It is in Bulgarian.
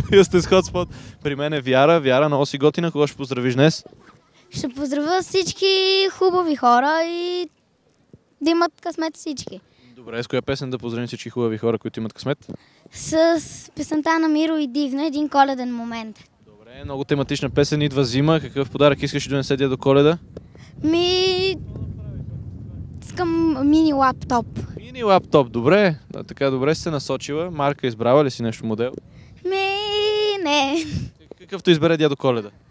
Вие сте с хотспот. При мен е Вяра. Вяра, много си готина. Кого ще поздравиш днес? Ще поздравя всички хубави хора и да имат късмет всички. Добре, с коя песен да поздравим всички хубави хора, които имат късмет? С песента на Миро и Дивна, един коледен момент. Добре, много тематична песен. Идва зима. Какъв подарък искаш да донесе до Коледа? Искам мини лаптоп. Мини лаптоп, добре. Така добре си се насочила. Марка избрала ли си нещо модел? Не. Какъвто избере дядо Коледа?